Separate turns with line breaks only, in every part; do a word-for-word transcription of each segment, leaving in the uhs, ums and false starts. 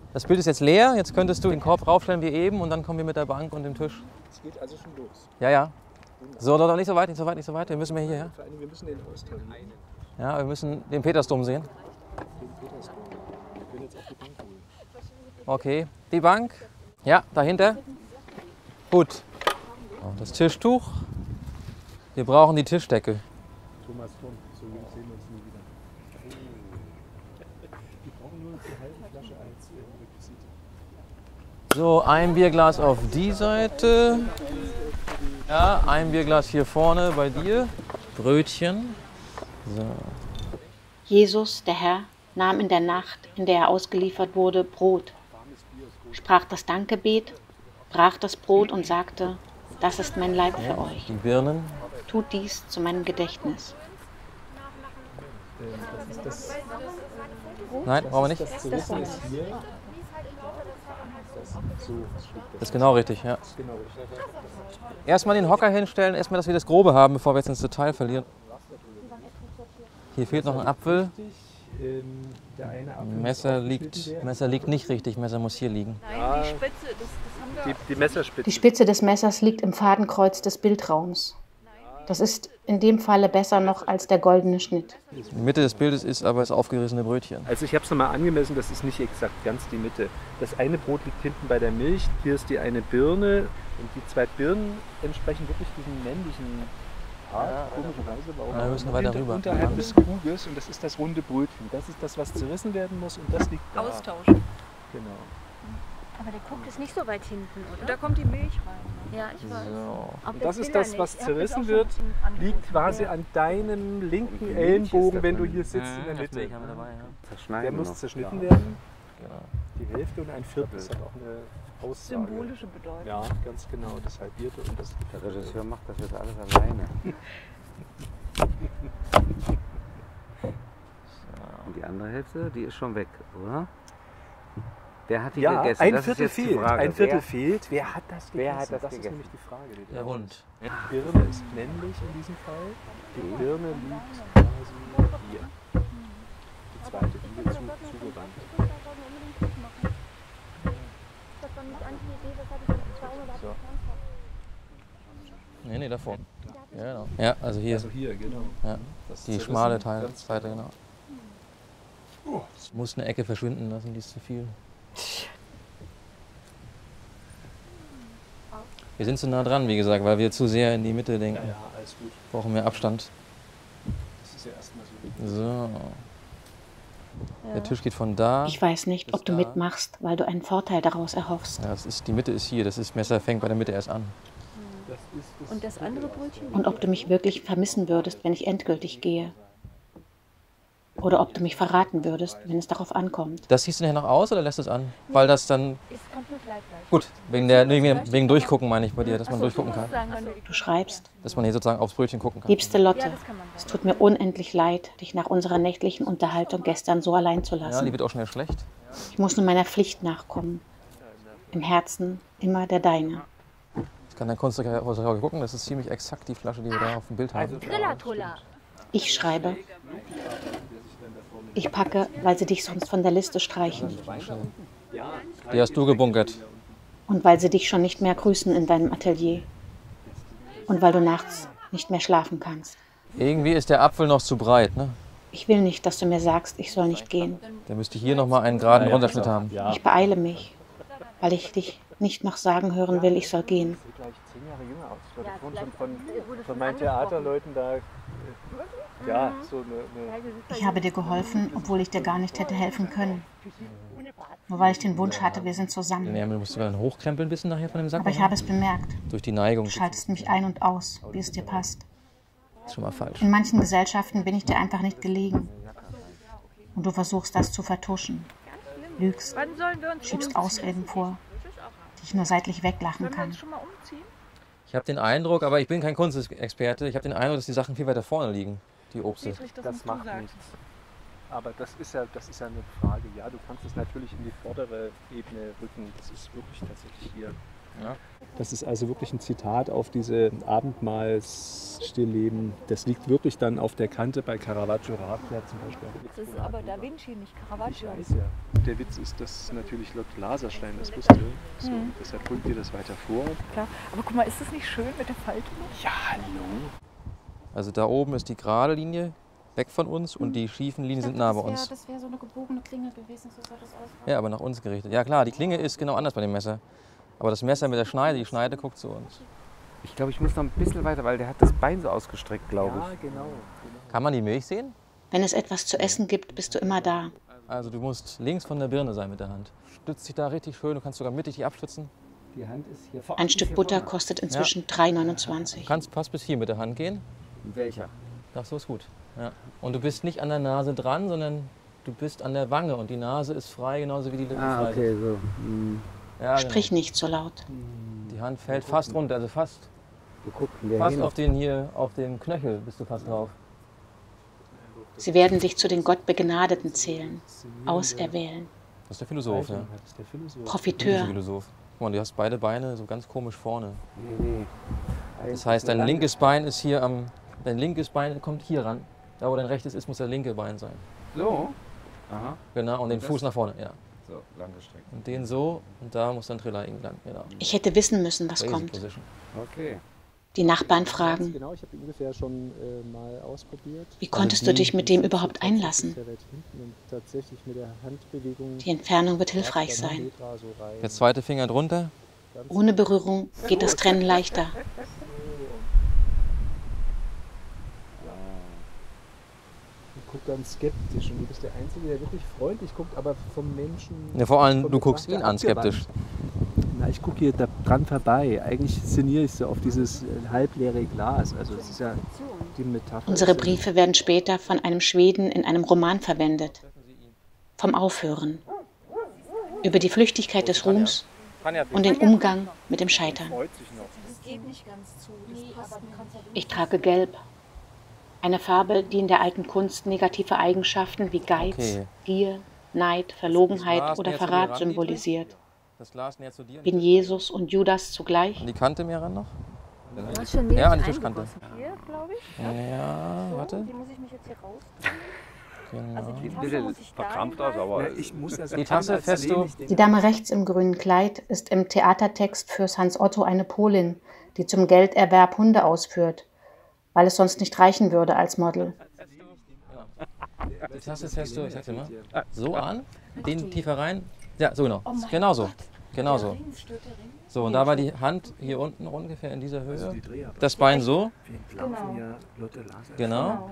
Das Bild ist jetzt leer, jetzt könntest du den Korb raufstellen wie eben und dann kommen wir mit der Bank und dem Tisch.
Es geht also schon los.
Ja, ja. So, doch, doch, nicht so weit, nicht so weit, nicht so weit. Wir müssen mehr hierher.
Vor allem, wir müssen den austeilen.
Ja, wir müssen den Petersdom sehen.
Den Petersdom. Wir können jetzt auch die Bank holen.
Okay, die Bank. Ja, dahinter. Gut. Das Tischtuch. Wir brauchen die Tischdecke.
Thomas, komm, so Jungs sehen wir uns nie wieder. Wir brauchen nur die halbe Flasche als Requisite.
So, ein Bierglas auf die Seite. Ja, ein Bierglas hier vorne bei dir. Brötchen. So.
Jesus, der Herr, nahm in der Nacht, in der er ausgeliefert wurde, Brot, sprach das Dankgebet, brach das Brot und sagte, das ist mein Leib für euch.
Die Birnen.
Tut dies zu meinem Gedächtnis.
Das ist das,
Nein, brauchen wir nicht.
das Zerrissen ist hier. Das, so
Das ist genau richtig, ja.
ist genau richtig.
Erstmal den Hocker hinstellen, erstmal, dass wir das Grobe haben, bevor wir jetzt ins Detail verlieren. Hier fehlt noch ein Apfel.
Ähm, der eine Apfel
Messer
muss
liegt,
aufgeschnitten werden.
Messer liegt nicht richtig, Messer muss hier liegen.
Nein, die Spitze, das, das haben wir.
Die, die Messerspitze.
Die Spitze des Messers liegt im Fadenkreuz des Bildraums. Das ist in dem Falle besser noch als der goldene Schnitt.
Die Mitte des Bildes ist aber das aufgerissene Brötchen.
Also ich habe es nochmal angemessen, das ist nicht exakt ganz die Mitte. Das eine Brot liegt hinten bei der Milch, hier ist die eine Birne und die zwei Birnen entsprechen wirklich diesem männlichen Part, komischerweise. Warum?
Ja, wir müssen weiter
Unter-
rüber.
Unterhalb des Kruges und das ist das runde Brötchen. Das ist das, was zerrissen werden muss und das liegt da.
Austauschen.
Genau.
Aber der guckt ist nicht so weit hinten,
Und
oder?
da kommt die Milch rein.
Ja, ich weiß.
So.
Auf
Und
der
das ist
Bilder
das, was
nicht. Ich hab das
zerrissen
auch
wird,
schon angeguckt.
liegt quasi an deinem linken Ellenbogen, wenn du hier sitzt in der Mitte.
haben wir dabei, ja.
Zerschneiden
Der muss
noch.
zerschnitten werden.
Genau.
Die Hälfte und ein Viertel. Das hat auch eine Aussage.
Symbolische Bedeutung.
Ja, ganz genau. Das halbierte und das.
Der Regisseur macht das jetzt alles alleine. Und die andere Hälfte, die ist schon weg, oder? Wer hat die
Ja,
gegessen?
ein
Das ist
Viertel
jetzt die
fehlt.
Frage.
Ein Viertel
Wer?
fehlt. Wer hat das gegessen?
Wer hat das
das ist
gegessen?
nämlich die Frage. Die
Der Hund.
Die Birne ist männlich in diesem Fall. Die Birne liegt quasi hier. Die zweite, die hier zu, zugewandt. So.
Nee, nee, davor. Ja, genau. Ja, also hier.
Also hier, genau.
Ja.
Das
Die
zerrissen,
schmale Teil,
ganz
Seite, genau.
Oh,
Muss eine Ecke verschwinden lassen, die ist zu viel. Wir sind zu nah dran, wie gesagt, weil wir zu sehr in die Mitte
ja,
denken.
ja, alles gut.
Brauchen mehr Abstand.
Das ist ja erstmal so.
So. Der Tisch geht von da.
Ich weiß nicht, ob du
da.
mitmachst, weil du einen Vorteil daraus erhoffst.
Ja, das ist, die Mitte ist hier. Das ist, Messer fängt bei der Mitte erst an.
Das ist das
Und das andere Brötchen?
Und ob du mich wirklich vermissen würdest, wenn ich endgültig gehe. Oder ob du mich verraten würdest, wenn es darauf ankommt.
Das ziehst du nachher noch aus oder lässt du es an? Weil das dann.
Es kommt nur gleich gleich.
Gut, wegen, der, wegen, wegen Durchgucken meine ich bei dir, dass man durchgucken kann.
Sagen, wenn du
Du schreibst,
Dass man hier sozusagen aufs Brötchen gucken kann.
liebste Lotte,
Ja, das kann man
es
sagen.
tut mir unendlich leid, dich nach unserer nächtlichen Unterhaltung gestern so allein zu
Ja, die
lassen.
wird auch schnell schlecht.
Ich muss nur meiner Pflicht nachkommen. Im Herzen immer der Deine.
Ich kann dann Kunstdrucker gucken, das ist ziemlich exakt die Flasche, die wir da auf dem Bild haben.
Trillertuller.
Ich schreibe. Ich packe, weil sie dich sonst von der Liste streichen.
Die hast du gebunkert.
Und weil sie dich schon nicht mehr grüßen in deinem Atelier. Und weil du nachts nicht mehr schlafen kannst.
Irgendwie ist der Apfel noch zu breit, ne?
Ich will nicht, dass du mir sagst, ich soll nicht gehen.
Der müsste hier nochmal einen geraden Runterschnitt haben.
Ja.
Ich beeile mich, weil ich dich nicht noch sagen hören will, ich soll gehen.
sieht gleich zehn Jahre jünger aus. Ich wurde vorhin schon von, von meinen Theaterleuten da. äh, Ja, so eine. eine
Ich habe dir geholfen, obwohl ich dir gar nicht hätte helfen können. Nur weil ich den Wunsch hatte, wir sind
Den
zusammen.
Ärmel musst du dann hochkrempeln ein bisschen nachher von dem Sack.
Aber ich habe es bemerkt.
Durch die Neigung.
Du schaltest mich ein und aus, wie es dir passt.
Das ist schon mal falsch.
In manchen Gesellschaften bin ich dir einfach nicht gelegen. Und du versuchst das zu vertuschen. Lügst,
Wann sollen wir uns
schiebst
umziehen?
Ausreden vor, die ich nur seitlich weglachen
Können wir
kann.
uns schon mal umziehen?
Ich habe den Eindruck, aber ich bin kein Kunstexperte, ich habe den Eindruck, dass die Sachen viel weiter vorne liegen, die Obste.
Dietrich, das,
Das
musst
macht
du sagen.
nichts. Aber das ist ja, das ist ja eine Frage. Ja, du kannst es natürlich in die vordere Ebene rücken. Das ist wirklich tatsächlich hier.
Ja.
Das ist also wirklich ein Zitat auf diese Abendmahlsstillleben. Das liegt wirklich dann auf der Kante bei Caravaggio Raffler zum Beispiel.
Das ist aber Da Vinci, nicht
Ich
Caravaggio.
weiß ja. Der Witz ist, dass natürlich Lord Laserstein das wusste. So,
Mhm.
deshalb holt ihr das weiter vor.
Klar. Aber guck mal, ist das nicht schön mit der Faltung?
Ja, hallo.
Also da oben ist die gerade Linie weg von uns und die schiefen Linien sind nah bei uns.
Das wäre so eine gebogene Klinge gewesen, so sah das aus.
Ja, aber nach uns gerichtet. Ja klar, die Klinge ist genau anders bei dem Messer. Aber das Messer mit der Schneide, die Schneide guckt zu uns.
Ich glaube, ich muss noch ein bisschen weiter, weil der hat das Bein so ausgestreckt, glaube ich.
Ja, genau.
Kann man die Milch sehen?
Wenn es etwas zu essen gibt, bist du immer da.
Also du musst links von der Birne sein mit der Hand. Stützt dich da richtig schön, du kannst sogar mittig die abstützen.
Die Hand ist hier vorne.
Ein Stück Butter kostet inzwischen drei neunundzwanzig.
Du kannst fast bis hier mit der Hand gehen.
Welcher?
Ach, so ist gut. Ja. Und du bist nicht an der Nase dran, sondern du bist an der Wange und die Nase ist frei, genauso wie die Lippen
Ah,
frei
okay,
sind.
so. Hm.
Ja,
Sprich nicht so laut.
Die Hand fällt fast runter, also fast,
Wir gucken, der
fast
hier
auf den hier, auf dem Knöchel bist du fast drauf.
Sie werden dich zu den Gottbegnadeten zählen, auserwählen.
Das ist der Philosoph, ja.
Das ist der Philosoph.
Das ist der
Profiteur.
Philosoph. Guck mal, du hast beide Beine so ganz komisch vorne.
Nee, nee.
Das heißt, dein linkes Bein ist hier am, dein linkes Bein kommt hier ran. Da wo dein rechtes ist, muss der linke Bein sein.
So? Aha.
Genau, und den
das-
Fuß nach vorne, ja.
So, lang gestreckt.
Und den so, und da muss dann Triller lang, genau.
Ich hätte wissen müssen, was
Crazy
kommt.
Position.
Okay.
Die Nachbarn
Ganz
fragen,
genau, ich habe ihn ungefähr schon äh, mal ausprobiert.
wie konntest du dich mit dem überhaupt einlassen?
Sehr weit hinten und tatsächlich mit der Handbewegung.
Die Entfernung wird hilfreich sein.
Petra so rein.
Der zweite Finger drunter.
Ohne Berührung geht das Trennen leichter.
Ich gucke ganz skeptisch und du bist der Einzige, der wirklich freundlich guckt, aber vom Menschen.
Ja, vor allem,
vom
du guckst ihn
Betrachter
an skeptisch.
abgewandt. Na, ich gucke hier da dran vorbei. Eigentlich sinniere ich so auf dieses äh, halbleere Glas. Also es ist ja die Metapher.
Unsere
ist ja-
Briefe werden später von einem Schweden in einem Roman verwendet. Vom Aufhören. Über die Flüchtigkeit des Ruhms und den Umgang mit dem Scheitern.
Das geht nicht ganz zu. Das passt nicht.
Ich trage Gelb. Eine Farbe, die in der alten Kunst negative Eigenschaften wie Geiz,
Okay.
Gier, Neid, Verlogenheit
Glas
oder
näher zu dir
Verrat
ran,
symbolisiert.
Das Glas näher zu dir.
Bin Jesus und Judas zugleich?
An die Kante mehr ran noch?
Du hast schon
Ja, an
Milch
die Tischkante.
eingegossen.
Hier, glaube ich.
Ja, warte.
Die muss ich mich jetzt hier raus.
Genau.
Also die Tasse
Bitte,
muss ich da
verkrampft aus,
hinhalten.
aber.
Ja, ich muss das
Die Tasse fest du.
Die Dame rechts im grünen Kleid ist im Theatertext fürs Hans Otto eine Polin, die zum Gelderwerb Hunde ausführt, weil es sonst nicht reichen würde als Model.
Die Tasse fährst du, ich sag's dir mal, so an, den tiefer rein. Ja, so genau. Genau so. Genau so. So, und da war die Hand hier unten ungefähr in dieser Höhe. Das Bein so.
Wir laufen ja Lotte Laser.
Genau.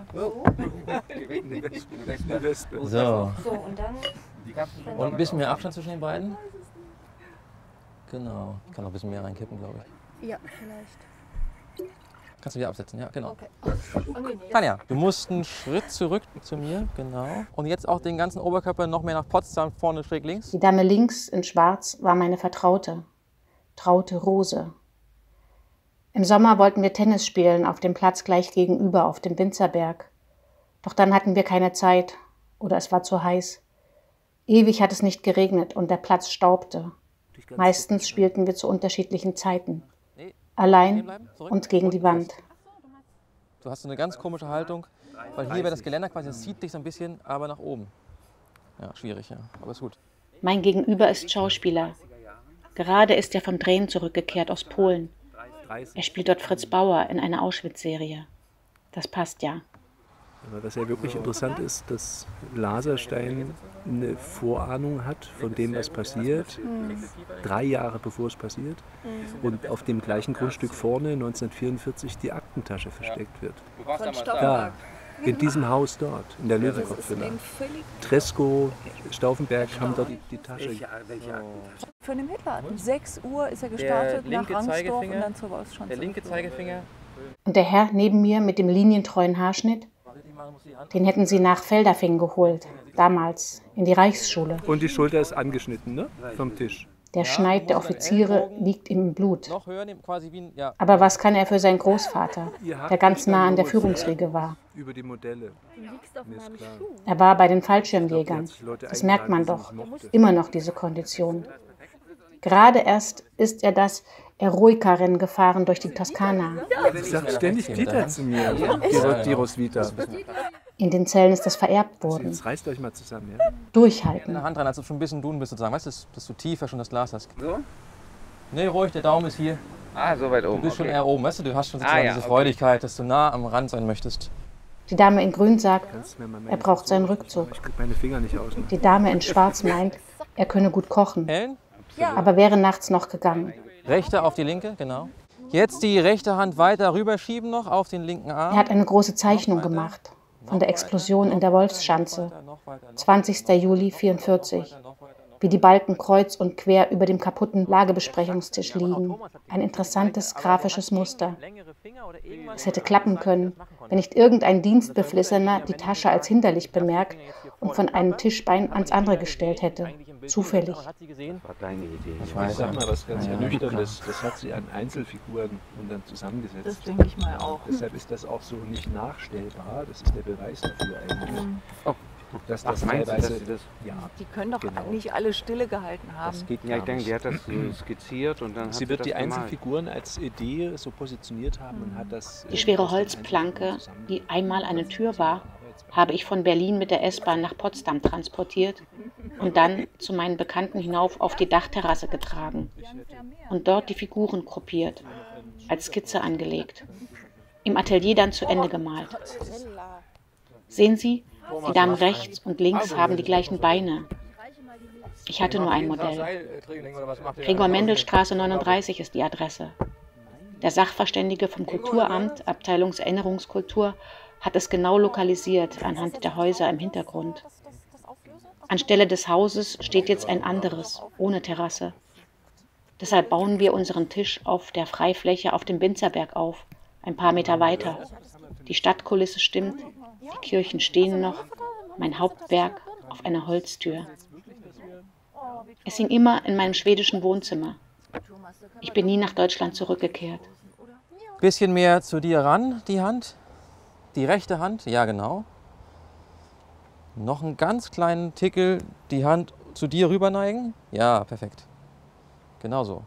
Eine Wespe.
So.
So, und dann
Und ein bisschen mehr Abstand zwischen den beiden. Genau. Ich kann noch ein bisschen mehr reinkippen, glaube ich.
Ja, vielleicht.
Kannst du wieder absetzen, ja, genau.
Okay. Angenehm.
Tanja, du musst einen Schritt zurück zu mir, genau. Und jetzt auch den ganzen Oberkörper noch mehr nach Potsdam, vorne schräg links.
Die Dame links in Schwarz war meine Vertraute, Traute Rose. Im Sommer wollten wir Tennis spielen auf dem Platz gleich gegenüber auf dem Winzerberg. Doch dann hatten wir keine Zeit oder es war zu heiß. Ewig hat es nicht geregnet und der Platz staubte. Meistens spielten wir zu unterschiedlichen Zeiten.
Nee,
Allein
stehen bleiben, zurück.
und gegen die Wand.
Du hast so eine ganz komische Haltung, weil hier wäre das Geländer quasi, das zieht dich so ein bisschen, aber nach oben. Ja, schwierig, ja, aber ist gut.
Mein Gegenüber ist Schauspieler. Gerade ist er von Drehen zurückgekehrt aus Polen. Er spielt dort Fritz Bauer in einer Auschwitz-Serie. Das passt ja.
Aber was ja wirklich interessant ist, dass Laserstein eine Vorahnung hat von dem, was passiert, drei Jahre bevor es passiert, und auf dem gleichen Grundstück vorne neunzehnhundertvierundvierzig die Aktentasche versteckt wird.
Von
Da,
Stauffenberg.
in diesem Haus dort, in der Löwenkopfvilla. Tresco, Stauffenberg haben dort die, die Tasche.
Welche, welche Aktentasche?
Für den Hitler. Um sechs Uhr ist er gestartet nach
linke
Rangsdorf
Zeigefinger-
und dann zur Wolfschanze.
Der linke
geflogen.
Zeigefinger.
Und der Herr neben mir mit dem linientreuen Haarschnitt, den hätten sie nach Feldafing geholt, damals, in die Reichsschule.
Und die Schulter ist angeschnitten, ne? Vom Tisch.
Der Schneid der Offiziere liegt ihm im Blut.
Noch höher nehmen, quasi wie ein, ja.
Aber was kann er für seinen Großvater,
Ihr habt
der ganz
mich dann
nah an der
los,
Führungsriege war?
Über die Modelle.
Du liegst auf
Mir ist
meinem
klar.
Schuh.
Er war bei den Fallschirmjägern.
Jetzt Leute
Das merkt man
eingeladen,
doch.
die ich mochte.
Immer noch diese Kondition. Gerade erst ist er das Eroica-Rennen gefahren durch die Toskana.
Das sagt ständig Peter zu mir. Die, die Roswitha.
In den Zellen ist das vererbt worden.
Jetzt reißt euch mal zusammen, ja?
Durchhalten.
Eine Hand rein, als ob du schon ein bisschen dun bist sozusagen. Weißt du, dass, dass du tiefer schon das Glas hast.
So?
Nee, ruhig, der Daumen ist hier.
Ah, so weit oben.
Du bist
okay.
schon eher oben, weißt du, du hast schon sozusagen
Ah, ja,
diese
okay.
Freudigkeit, dass du nah am Rand sein möchtest.
Die Dame in Grün sagt,
Kannst du mir mal meine
er braucht seinen
Pistole-
Rückzug.
Ich krieg meine Finger nicht aus. Ne?
Die Dame in Schwarz meint, er könne gut kochen,
Hellen?
aber wäre nachts noch gegangen.
Rechte auf die linke, genau. Jetzt die rechte Hand weiter rüberschieben noch auf den linken Arm.
Er hat eine große Zeichnung gemacht von der Explosion in der Wolfsschanze, zwanzigster Juli vierundvierzig. Wie die Balken kreuz und quer über dem kaputten Lagebesprechungstisch liegen. Ein interessantes grafisches Muster. Es hätte klappen können, wenn nicht irgendein Dienstbeflissener die Tasche als hinderlich bemerkt und von einem Tischbein ans andere gestellt hätte. Zufällig.
War deine Idee.
Ich
Ich
weiß,
sag mal was ganz
Ja,
Ernüchterndes. Das hat sie an Einzelfiguren und dann zusammengesetzt.
Das denke ich mal auch.
Deshalb ist das auch so nicht nachstellbar. Das ist der Beweis dafür eigentlich.
Oh.
Dass
Ach,
das
meinst du,
teilweise,
dass sie das...
ja,
Die können doch
Genau.
nicht alle Stille gehalten haben.
das geht
Ja,
gar
ich denke,
nicht.
die hat das äh, skizziert und dann hat
Sie wird
das
die
gemalt.
Einzelfiguren als Idee so positioniert haben und hat das...
Die schwere Holzplanke, die einmal eine Tür war, habe ich von Berlin mit der S-Bahn nach Potsdam transportiert und dann zu meinen Bekannten hinauf auf die Dachterrasse getragen und dort die Figuren gruppiert, als Skizze angelegt, im Atelier dann zu Ende gemalt. Sehen Sie, die Damen rechts und links haben die gleichen Beine. Ich hatte nur ein Modell. Gregor-Mendel-Straße neununddreißig ist die Adresse. Der Sachverständige vom Kulturamt, Abteilungserinnerungskultur, hat es genau lokalisiert anhand der Häuser im Hintergrund. Anstelle des Hauses steht jetzt ein anderes, ohne Terrasse. Deshalb bauen wir unseren Tisch auf der Freifläche auf dem Binzerberg auf, ein paar Meter weiter. Die Stadtkulisse stimmt, die Kirchen stehen noch, mein Hauptwerk auf einer Holztür. Es hing immer in meinem schwedischen Wohnzimmer. Ich bin nie nach Deutschland zurückgekehrt.
Bisschen mehr zu dir ran, die Hand. Die rechte Hand, ja genau. Noch einen ganz kleinen Tickel, die Hand zu dir rüber neigen. Ja, perfekt. Genau so.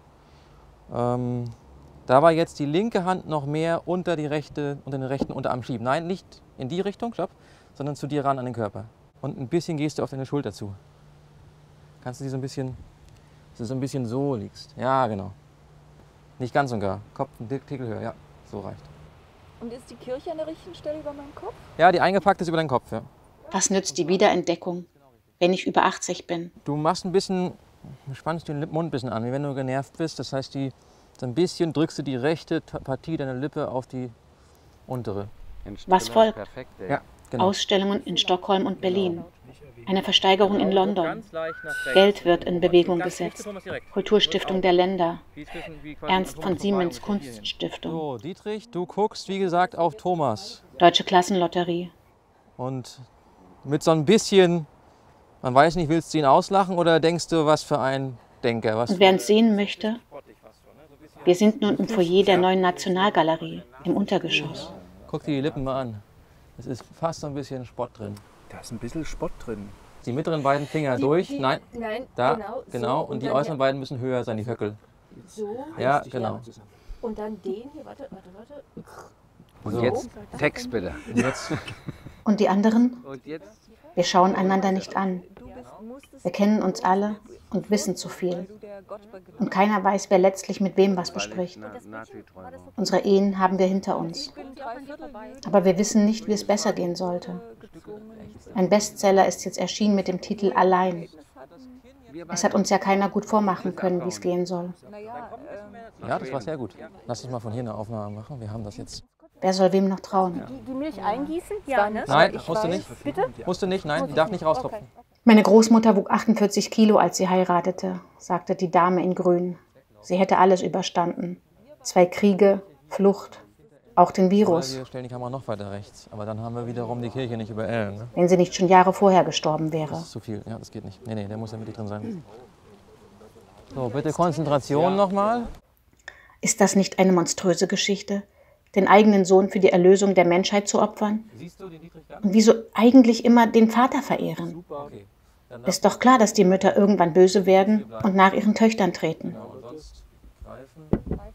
Ähm, da war jetzt die linke Hand noch mehr unter, die rechte, unter den rechten Unterarm schieben. Nein, nicht in die Richtung, stopp, sondern zu dir ran an den Körper. Und ein bisschen gehst du auf deine Schulter zu. Kannst du die so ein bisschen, dass du so ein bisschen so liegst. Ja, genau. Nicht ganz und gar. Kopf einen Tickel höher, ja, so reicht.
Und ist die Kirche an der richtigen Stelle über meinem Kopf?
Ja, die eingepackt ist über deinen Kopf, ja.
Was nützt die Wiederentdeckung, wenn ich über achtzig bin?
Du machst ein bisschen, spannst den Mund ein bisschen an, wie wenn du genervt bist. Das heißt, die, so ein bisschen drückst du die rechte Partie deiner Lippe auf die untere.
Was folgt?
Perfekt, ey.
Ja, genau.
Ausstellungen in Stockholm und Berlin. Eine Versteigerung in London. Geld wird in Bewegung gesetzt. Kulturstiftung der Länder. Ernst von Siemens Kunststiftung.
So, Dietrich, du guckst, wie gesagt, auf Thomas.
Deutsche Klassenlotterie.
Und mit so ein bisschen, man weiß nicht, willst du ihn auslachen oder denkst du, was für ein Denker? Was
Und wer uns sehen möchte, wir sind nun im Foyer der neuen Nationalgalerie, im Untergeschoss.
Guck dir die Lippen mal an. Es ist fast so ein bisschen Spott drin.
Da ist ein bisschen Spott drin.
Die mittleren beiden Finger durch,
die-
nein,
Nein,
da,
genau.
genau.
So,
Und die
dann
äußeren beiden müssen höher sein, die Höckel.
So.
Ja, genau.
Und dann den hier, warte, warte, warte.
Und
So.
jetzt Text bitte.
Und jetzt,
Und die anderen?
Und jetzt?
Wir schauen einander nicht an. Wir kennen uns alle und wissen zu viel. Und keiner weiß, wer letztlich mit wem was bespricht.
Na, Nazi-Träumer.
Unsere Ehen haben wir hinter uns. Aber wir wissen nicht, wie es besser gehen sollte. Ein Bestseller ist jetzt erschienen mit dem Titel Allein. Es hat uns ja keiner gut vormachen können, wie es gehen soll.
ja, das war sehr gut. Lass uns mal von hier eine Aufnahme machen. Wir haben das jetzt.
Wer soll wem noch trauen?
Die, die Milch eingießen? Ja, ne?
Nein,
Ich
musst du
weiß.
nicht.
Bitte?
Musst du nicht, nein, die darf nicht raustropfen.
Meine Großmutter wog achtundvierzig Kilo, als sie heiratete, sagte die Dame in Grün. Sie hätte alles überstanden. Zwei Kriege, Flucht, auch den
Oder
Virus,
wir stellen die Kamera noch weiter rechts. Aber dann haben wir wiederum die Kirche nicht über Ellen. Ne?
wenn sie nicht schon Jahre vorher gestorben wäre.
Das ist zu viel. Ja, das geht nicht. Nee, nee, der muss ja mittig drin sein. So, bitte Konzentration nochmal.
Ist das nicht eine monströse Geschichte, den eigenen Sohn für die Erlösung der Menschheit zu opfern?
Siehst du den Dietrich da?
Und wieso eigentlich immer den Vater verehren?
Okay. Dann
Ist doch klar, dass die Mütter irgendwann böse werden und nach ihren Töchtern treten.
und sonst greifen.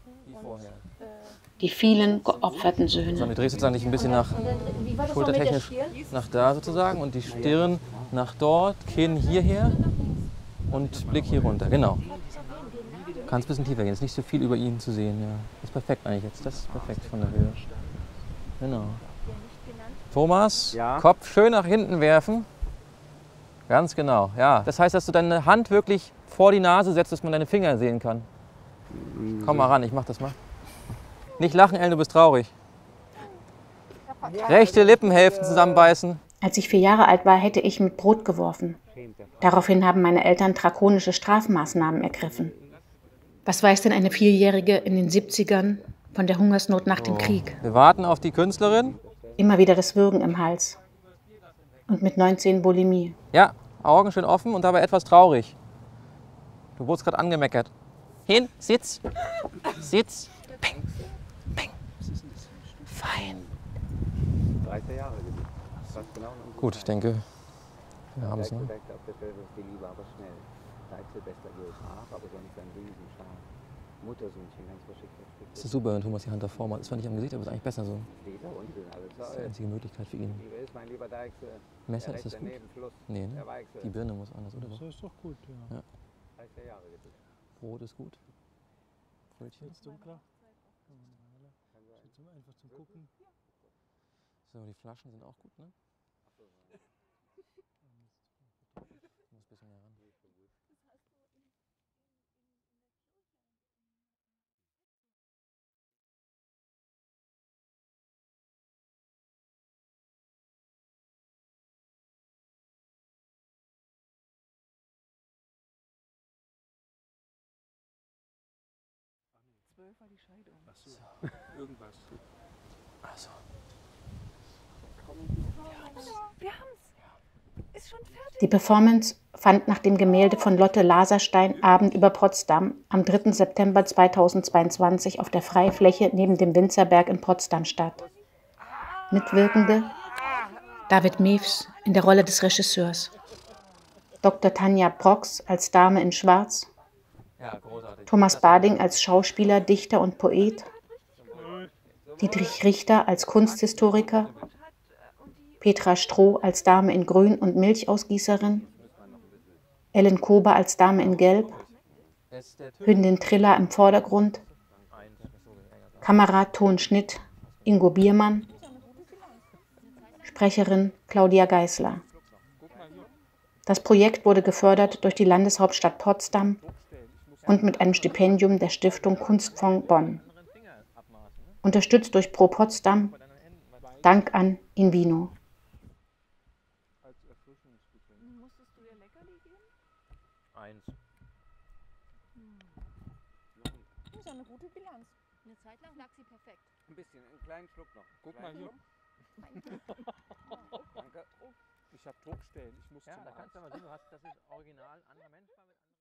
die vielen geopferten Söhne.
Du drehst sozusagen dich ein bisschen nach schultertechnisch nach da sozusagen und die Stirn nach dort, Kinn hierher und Blick hier runter. Genau. Du kannst ein bisschen tiefer gehen, ist nicht so viel über ihn zu sehen. Ja. Das ist perfekt eigentlich jetzt, das ist perfekt von der Höhe. Genau. Thomas,
Ja?
Kopf schön nach hinten werfen. Ganz genau, ja. Das heißt, dass du deine Hand wirklich vor die Nase setzt, dass man deine Finger sehen kann. Komm mal ran, ich mach das mal. Nicht lachen, Ellen, du bist traurig. Rechte Lippenhälften zusammenbeißen.
Als ich vier Jahre alt war, hätte ich mit Brot geworfen. Daraufhin haben meine Eltern drakonische Strafmaßnahmen ergriffen. Was weiß denn eine Vierjährige in den siebzigern von der Hungersnot nach dem Krieg?
Wir warten auf die Künstlerin.
Immer wieder das Würgen im Hals. Und mit neunzehn Bulimie.
Ja, Augen schön offen und dabei etwas traurig. Du wurdest gerade angemeckert. Hin, Sitz, Sitz. Peng, peng. Fein.
dreizehn Jahre gewesen. Fast genau.
Gut, ich denke, wir haben es. Ne?
Direkt auf der Stelle ist die Liebe aber schnell. Seit Silvester hier ist nach, aber sonst ein Riesenstab. Muttersöhnchen, ganz verschickt.
Das ist super, wenn Thomas die Hand davor macht. Das war nicht am Gesicht, aber ist eigentlich besser so.
Leder unten, alles
Das ist die einzige Möglichkeit für ihn.
Liebe ist mein lieber Deichsel.
Messer, ist das gut?
Fluss.
Nee, ne?
Der Weichsel.
Die Birne muss anders, oder?
Das ist doch gut, ja.
Ja.
dreizehn Jahre gewesen.
Brot ist gut. Brötchen.
Ist dunkler? Zum, einfach zum Gucken.
So, die Flaschen sind auch gut, ne? Ich muss ein bisschen mehr ran.
zwölf war die Scheidung. Ach so, irgendwas.
Also.
Wir haben's. Ist schon fertig.
Die Performance fand nach dem Gemälde von Lotte Laserstein Abend über Potsdam am dritten September zweitausendzweiundzwanzig auf der Freifläche neben dem Winzerberg in Potsdam statt. Mitwirkende David Mewes in der Rolle des Regisseurs, Doktor Tanja Brox als Dame in Schwarz,
Ja, großartig.
Thomas Bading als Schauspieler, Dichter und Poet, Dietrich Richter als Kunsthistoriker, Petra Stroh als Dame in Grün und Milchausgießerin, Ellen Kober als Dame in Gelb, Hündin Trilla im Vordergrund, Kamera, Ton, Schnitt Ingo Biermann, Sprecherin Claudia Geisler. Das Projekt wurde gefördert durch die Landeshauptstadt Potsdam und mit einem Stipendium der Stiftung Kunstfonds Bonn. Unterstützt durch Pro Potsdam. Dank an Invino.
Musstest du ihr Leckerli geben?
Eins.
Das ist eine gute Bilanz. Eine Zeit lang lag sie perfekt.
Ein bisschen, einen kleinen Schluck noch.
Guck mal hier.
Danke.
Ich habe Druckstellen. Ich muss
Ja,
zum
da
Arzt.
kannst du mal sehen, du hast, das ist original anderer Mensch.